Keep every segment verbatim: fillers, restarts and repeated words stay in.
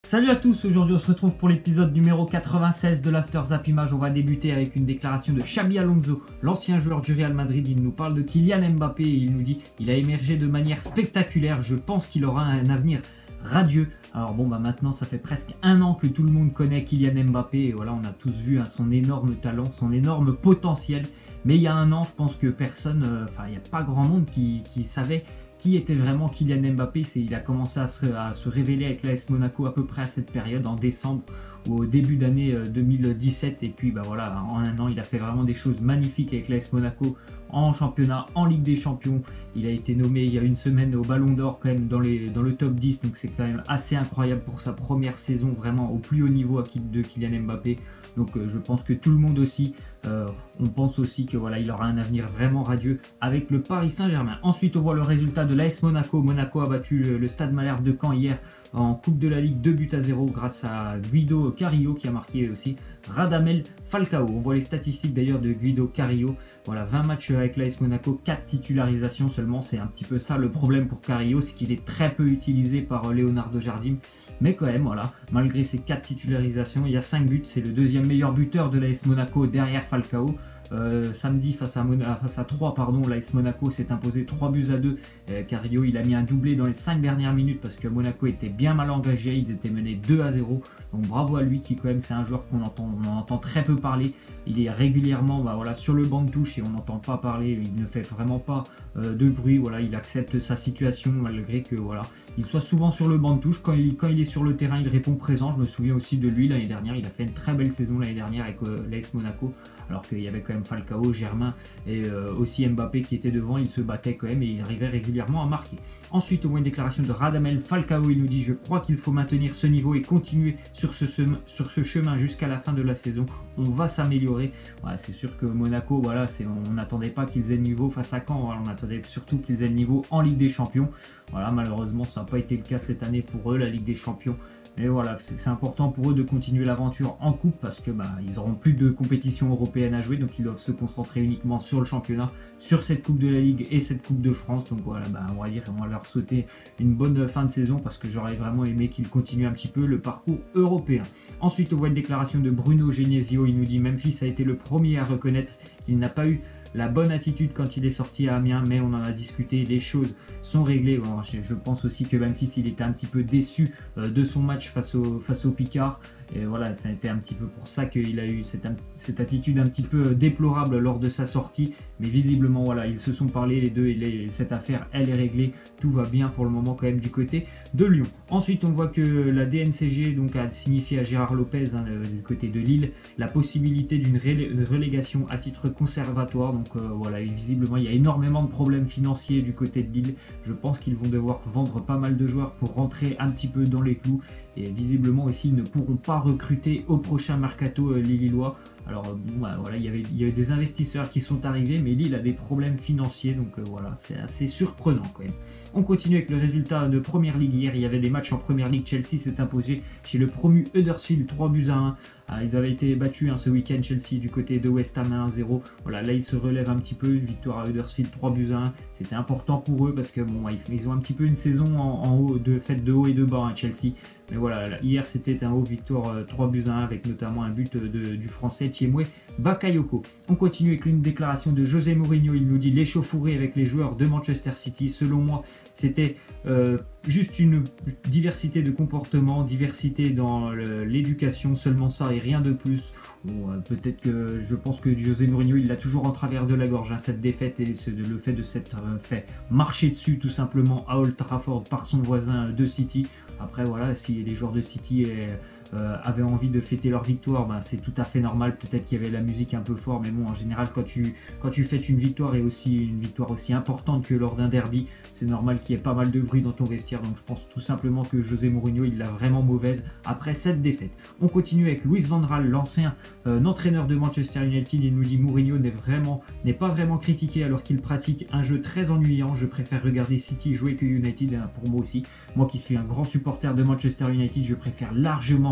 Salut à tous, aujourd'hui on se retrouve pour l'épisode numéro quatre-vingt-seize de l'After Zap Image. On va débuter avec une déclaration de Xabi Alonso, l'ancien joueur du Real Madrid. Il nous parle de Kylian Mbappé et il nous dit il a émergé de manière spectaculaire, je pense qu'il aura un avenir radieux. Alors bon bah maintenant ça fait presque un an que tout le monde connaît Kylian Mbappé et voilà on a tous vu hein, son énorme talent, son énorme potentiel. Mais il y a un an je pense que personne, enfin euh, il n'y a pas grand monde qui, qui savait qui était vraiment Kylian Mbappé. C'est, il a commencé à se, à se révéler avec l'A S Monaco à peu près à cette période, en décembre ou au début d'année deux mille dix-sept. Et puis bah voilà, en un an, il a fait vraiment des choses magnifiques avec l'A S Monaco en championnat, en Ligue des Champions. Il a été nommé il y a une semaine au Ballon d'Or quand même dans, les, dans le top dix. Donc c'est quand même assez incroyable pour sa première saison vraiment au plus haut niveau de Kylian Mbappé. Donc euh, je pense que tout le monde aussi, euh, on pense aussi que voilà, il aura un avenir vraiment radieux avec le Paris Saint-Germain. Ensuite on voit le résultat de l'A S Monaco. Monaco a battu le, le Stade Malherbe de Caen hier en Coupe de la Ligue, deux buts à zéro grâce à Guido Carrillo qui a marqué aussi Radamel Falcao. On voit les statistiques d'ailleurs de Guido Carrillo. Voilà, vingt matchs avec l'A S Monaco, quatre titularisations seulement. C'est un petit peu ça le problème pour Carrillo, c'est qu'il est très peu utilisé par Leonardo Jardim. Mais quand même, voilà, malgré ces quatre titularisations, il y a cinq buts. C'est le deuxième meilleur buteur de l'A S Monaco derrière Falcao. Euh, samedi face à, Mona, face à trois, pardon, l'A S Monaco s'est imposé trois buts à deux. Euh, Carrillo il a mis un doublé dans les cinq dernières minutes parce que Monaco était bien mal engagé, ils étaient menés deux à zéro. Donc bravo à lui qui quand même c'est un joueur qu'on entend, on en entend très peu parler. Il est régulièrement bah, voilà, sur le banc de touche et on n'entend pas parler, il ne fait vraiment pas euh, de bruit. Voilà, il accepte sa situation malgré que voilà, il soit souvent sur le banc de touche. Quand il, quand il est sur le terrain, il répond présent. Je me souviens aussi de lui l'année dernière, il a fait une très belle saison l'année dernière avec euh, l'A S Monaco. Alors qu'il y avait quand même Falcao, Germain et euh, aussi Mbappé qui étaient devant, il se battait quand même et il arrivait régulièrement à marquer. Ensuite, on voit une déclaration de Radamel Falcao, il nous dit « Je crois qu'il faut maintenir ce niveau et continuer sur ce, sur ce chemin jusqu'à la fin de la saison. On va s'améliorer. Voilà, » C'est sûr que Monaco, voilà, on n'attendait pas qu'ils aient le niveau face à Caen, voilà, on attendait surtout qu'ils aient le niveau en Ligue des Champions. Voilà, malheureusement, ça n'a pas été le cas cette année pour eux, la Ligue des Champions. Mais voilà, c'est important pour eux de continuer l'aventure en coupe parce que bah, ils n'auront plus de compétition européenne à jouer, donc ils doivent se concentrer uniquement sur le championnat, sur cette Coupe de la Ligue et cette Coupe de France. Donc voilà, bah, on va dire, on va leur souhaiter une bonne fin de saison parce que j'aurais vraiment aimé qu'ils continuent un petit peu le parcours européen. Ensuite, on voit une déclaration de Bruno Genesio. Il nous dit Memphis a été le premier à reconnaître qu'il n'a pas eu la bonne attitude quand il est sorti à Amiens, mais on en a discuté, les choses sont réglées. Bon, je, je pense aussi que Memphis il était un petit peu déçu euh, de son match face au, face au Picard. Et voilà, ça a été un petit peu pour ça qu'il a eu cette, cette attitude un petit peu déplorable lors de sa sortie. Mais visiblement, voilà, ils se sont parlé les deux et les, cette affaire, elle est réglée. Tout va bien pour le moment quand même du côté de Lyon. Ensuite, on voit que la D N C G donc, a signifié à Gérard Lopez, hein, du côté de Lille, la possibilité d'une relé relégation à titre conservatoire. Donc euh, voilà, et visiblement, il y a énormément de problèmes financiers du côté de Lille. Je pense qu'ils vont devoir vendre pas mal de joueurs pour rentrer un petit peu dans les clous. Et visiblement aussi, ils ne pourront pas recruter au prochain mercato euh, lillois. Alors euh, bon, bah, voilà, il y avait, il y avait des investisseurs qui sont arrivés, mais Lille a des problèmes financiers, donc euh, voilà, c'est assez surprenant quand même. On continue avec le résultat de Première Ligue hier. Il y avait des matchs en Première Ligue. Chelsea s'est imposé chez le promu Huddersfield trois buts à un. Ah, ils avaient été battus hein, ce week-end, Chelsea, du côté de West Ham un à zéro. Voilà, là ils se relèvent un petit peu, une victoire à Huddersfield trois buts à un. C'était important pour eux parce que bon, ils ont un petit peu une saison en, en haut, de fait de haut et de bas, hein, Chelsea. Mais voilà, là, hier c'était un haut victoire euh, trois buts à un avec notamment un but de, du français Thiemoué Bakayoko. On continue avec une déclaration de José Mourinho. Il nous dit l'échauffourée avec les joueurs de Manchester City. Selon moi, c'était euh, juste une diversité de comportement, diversité dans l'éducation, seulement ça et rien de plus. Bon, euh, peut-être que je pense que José Mourinho il l'a toujours en travers de la gorge hein, cette défaite et le fait de s'être euh, fait marcher dessus tout simplement à Old Trafford par son voisin de City. Après voilà, si les joueurs de City euh, euh, avaient envie de fêter leur victoire, ben, c'est tout à fait normal. Peut-être qu'il y avait la musique un peu fort, mais bon, en général, quand tu, quand tu fêtes une victoire et aussi une victoire aussi importante que lors d'un derby, c'est normal qu'il y ait pas mal de bruit dans ton vestiaire. Donc je pense tout simplement que José Mourinho, il l'a vraiment mauvaise après cette défaite. On continue avec Louis van Gaal, l'ancien euh, entraîneur de Manchester United. Il nous dit Mourinho n'est vraiment, n'est pas vraiment critiqué alors qu'il pratique un jeu très ennuyant. Je préfère regarder City jouer que United, hein, pour moi aussi. Moi qui suis un grand supporter de Manchester United, je préfère largement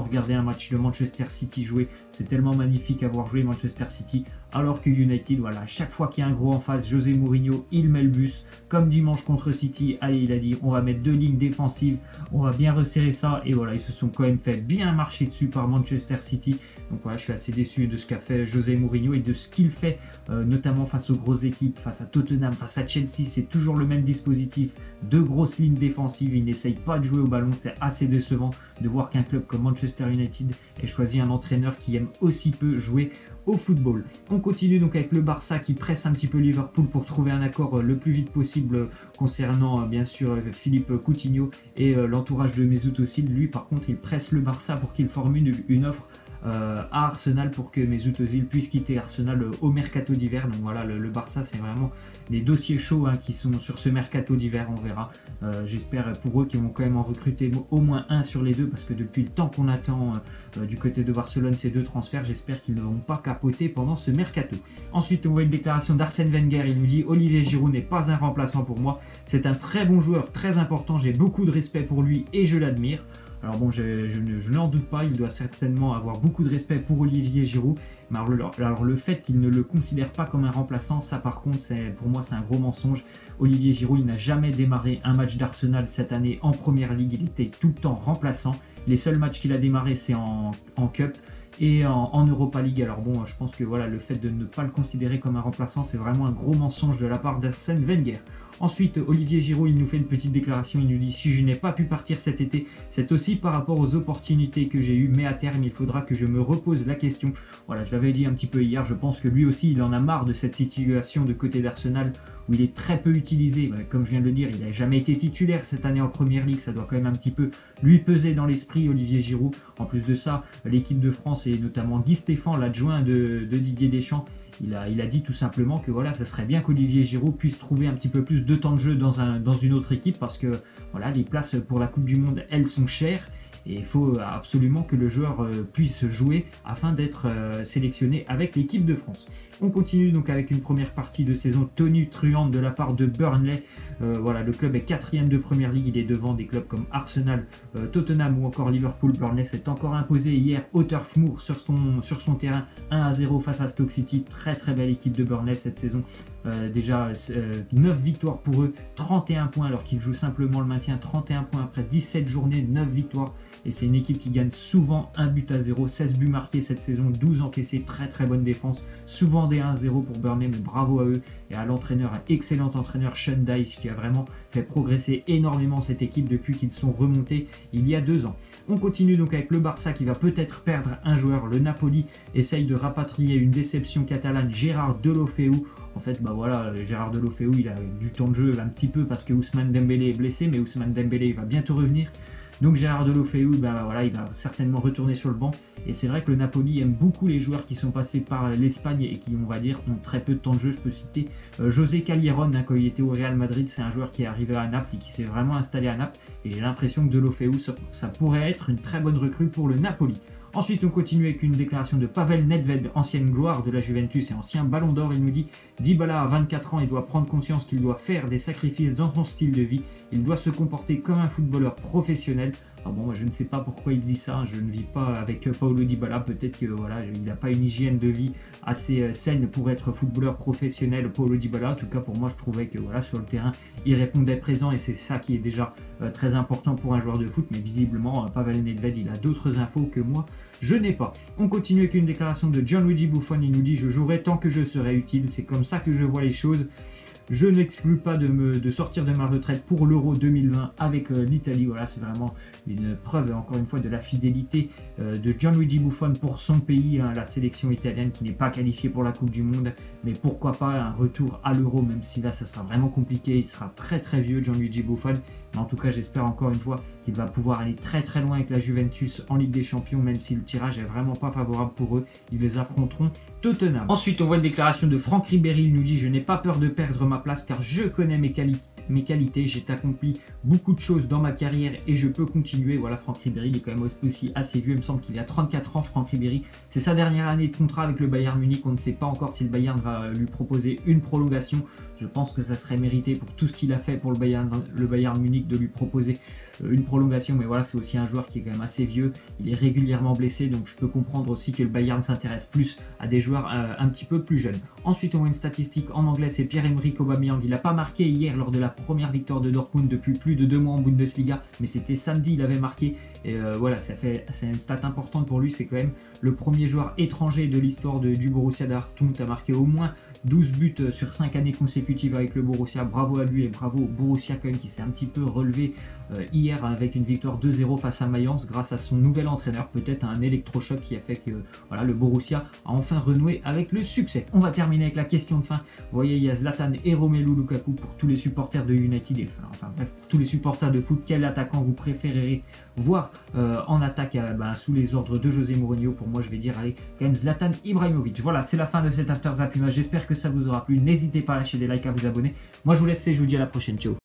regarder un match de Manchester City jouer, c'est tellement magnifique à voir jouer Manchester City, alors que United, voilà, chaque fois qu'il y a un gros en face, José Mourinho, il met le bus, comme dimanche contre City, allez, il a dit, on va mettre deux lignes défensives, on va bien resserrer ça, et voilà, ils se sont quand même fait bien marcher dessus par Manchester City, donc voilà, je suis assez déçu de ce qu'a fait José Mourinho et de ce qu'il fait, euh, notamment face aux grosses équipes, face à Tottenham, face à Chelsea, c'est toujours le même dispositif, deux grosses lignes défensives, il n'essaye pas de jouer au ballon, c'est assez décevant de voir qu'un club comme Manchester United ait choisi un entraîneur qui aime aussi peu jouer au football. On continue donc avec le Barça qui presse un petit peu Liverpool pour trouver un accord le plus vite possible concernant bien sûr Philippe Coutinho et l'entourage de Mesut Özil. Lui par contre il presse le Barça pour qu'il formule une offre Euh, à Arsenal pour que Mesut Özil puisse quitter Arsenal euh, au mercato d'hiver. Donc voilà, le, le Barça c'est vraiment des dossiers chauds hein, qui sont sur ce mercato d'hiver, on verra. Euh, J'espère pour eux qu'ils vont quand même en recruter au moins un sur les deux parce que depuis le temps qu'on attend euh, du côté de Barcelone ces deux transferts, j'espère qu'ils ne vont pas capoter pendant ce mercato. Ensuite on voit une déclaration d'Arsène Wenger, il nous dit Olivier Giroud n'est pas un remplaçant pour moi, c'est un très bon joueur, très important, j'ai beaucoup de respect pour lui et je l'admire. Alors bon, je, je, je n'en doute pas, il doit certainement avoir beaucoup de respect pour Olivier Giroud. Mais alors, le, alors le fait qu'il ne le considère pas comme un remplaçant, ça par contre, pour moi c'est un gros mensonge. Olivier Giroud, il n'a jamais démarré un match d'Arsenal cette année en Première Ligue, il était tout le temps remplaçant. Les seuls matchs qu'il a démarré, c'est en, en Cup et en, en Europa League. Alors bon, je pense que voilà, le fait de ne pas le considérer comme un remplaçant, c'est vraiment un gros mensonge de la part d'Arsène Wenger. Ensuite, Olivier Giroud, il nous fait une petite déclaration, il nous dit « Si je n'ai pas pu partir cet été, c'est aussi par rapport aux opportunités que j'ai eues, mais à terme, il faudra que je me repose la question. » Voilà, je l'avais dit un petit peu hier, je pense que lui aussi, il en a marre de cette situation de côté d'Arsenal où il est très peu utilisé. Comme je viens de le dire, il n'a jamais été titulaire cette année en Première Ligue, ça doit quand même un petit peu lui peser dans l'esprit, Olivier Giroud. En plus de ça, l'équipe de France et notamment Guy Stéphane, l'adjoint de, de Didier Deschamps, Il a, il a dit tout simplement que voilà, ça serait bien qu'Olivier Giroud puisse trouver un petit peu plus de temps de jeu dans, un, dans une autre équipe parce que voilà, les places pour la Coupe du Monde, elles sont chères et il faut absolument que le joueur euh, puisse jouer afin d'être euh, sélectionné avec l'équipe de France. On continue donc avec une première partie de saison tonitruante de la part de Burnley. Euh, voilà, le club est quatrième de Première Ligue, il est devant des clubs comme Arsenal, euh, Tottenham ou encore Liverpool. Burnley s'est encore imposé hier au Turf Moor sur son, sur son terrain un à zéro face à Stoke City. Très très belle équipe de Burnley cette saison. Euh, déjà euh, neuf victoires pour eux, trente et un points alors qu'ils jouent simplement le maintien, trente et un points après dix-sept journées, neuf victoires. Et c'est une équipe qui gagne souvent un but à zéro, seize buts marqués cette saison, douze encaissés, très très bonne défense, souvent des un à zéro pour Burnley, mais bravo à eux et à l'entraîneur, un excellent entraîneur Sean Dyche qui a vraiment fait progresser énormément cette équipe depuis qu'ils sont remontés il y a deux ans. On continue donc avec le Barça qui va peut-être perdre un joueur, le Napoli essaye de rapatrier une déception catalane, Gérard Deulofeu. En fait, bah voilà, Gérard Deulofeu, il a du temps de jeu un petit peu parce que Ousmane Dembélé est blessé, mais Ousmane Dembélé va bientôt revenir. Donc Gérard Deulofeu, ben voilà, il va certainement retourner sur le banc. Et c'est vrai que le Napoli aime beaucoup les joueurs qui sont passés par l'Espagne et qui, on va dire, ont très peu de temps de jeu. Je peux citer euh, José Callejon, hein, quand il était au Real Madrid, c'est un joueur qui est arrivé à Naples et qui s'est vraiment installé à Naples. Et j'ai l'impression que Deulofeu, ça, ça pourrait être une très bonne recrue pour le Napoli. Ensuite, on continue avec une déclaration de Pavel Nedved, ancienne gloire de la Juventus et ancien ballon d'or. Il nous dit « Dybala a vingt-quatre ans, il doit prendre conscience qu'il doit faire des sacrifices dans son style de vie. Il doit se comporter comme un footballeur professionnel. » Alors bon, moi, je ne sais pas pourquoi il dit ça, je ne vis pas avec Paulo Dybala, peut-être que voilà, il n'a pas une hygiène de vie assez saine pour être footballeur professionnel, Paulo Dybala. En tout cas, pour moi, je trouvais que voilà, sur le terrain, il répondait présent et c'est ça qui est déjà euh, très important pour un joueur de foot. Mais visiblement, euh, Pavel Nedved, il a d'autres infos que moi, je n'ai pas. On continue avec une déclaration de Gianluigi Buffon, il nous dit « Je jouerai tant que je serai utile, c'est comme ça que je vois les choses. Je n'exclus pas de, me, de sortir de ma retraite pour l'Euro deux mille vingt avec euh, l'Italie. » Voilà, c'est vraiment une preuve, encore une fois, de la fidélité euh, de Gianluigi Buffon pour son pays, hein, la sélection italienne qui n'est pas qualifiée pour la Coupe du Monde. Mais pourquoi pas un retour à l'Euro, même si là, ça sera vraiment compliqué. Il sera très très vieux, Gianluigi Buffon. Mais en tout cas, j'espère encore une fois qu'il va pouvoir aller très très loin avec la Juventus en Ligue des Champions, même si le tirage est vraiment pas favorable pour eux. Ils les affronteront Tottenham. Ensuite, on voit une déclaration de Franck Ribéry. Il nous dit « Je n'ai pas peur de perdre ma place car je connais mes qualités. mes qualités, j'ai accompli beaucoup de choses dans ma carrière et je peux continuer. Voilà, Franck Ribéry, il est quand même aussi assez vieux, il me semble qu'il a trente-quatre ans, Franck Ribéry. C'est sa dernière année de contrat avec le Bayern Munich, on ne sait pas encore si le Bayern va lui proposer une prolongation. Je pense que ça serait mérité pour tout ce qu'il a fait pour le Bayern, le Bayern Munich de lui proposer une prolongation, mais voilà, c'est aussi un joueur qui est quand même assez vieux, il est régulièrement blessé, donc je peux comprendre aussi que le Bayern s'intéresse plus à des joueurs euh, un petit peu plus jeunes. Ensuite, on voit une statistique en anglais, c'est Pierre-Emerick Aubameyang. Il n'a pas marqué hier lors de la première victoire de Dortmund depuis plus de deux mois en Bundesliga, mais c'était samedi, il avait marqué. Et euh, voilà, ça fait, c'est une stat importante pour lui. C'est quand même le premier joueur étranger de l'histoire du Borussia Dortmund à marquer au moins douze buts sur cinq années consécutives avec le Borussia. Bravo à lui et bravo au Borussia quand même qui s'est un petit peu relevé euh, hier avec une victoire deux zéro face à Mayence grâce à son nouvel entraîneur, peut-être un électrochoc qui a fait que voilà, le Borussia a enfin renoué avec le succès. On va terminer avec la question de fin. Vous voyez, il y a Zlatan et Romelu Lukaku pour tous les supporters de United, et, enfin bref, pour tous les supporters de foot. Quel attaquant vous préférerez voir euh, en attaque euh, bah, sous les ordres de José Mourinho? Pour moi, je vais dire, allez, quand même Zlatan Ibrahimovic. Voilà, c'est la fin de cet After Zap Image. J'espère que ça vous aura plu. N'hésitez pas à lâcher des likes, à vous abonner. Moi, je vous laisse et je vous dis à la prochaine. Ciao.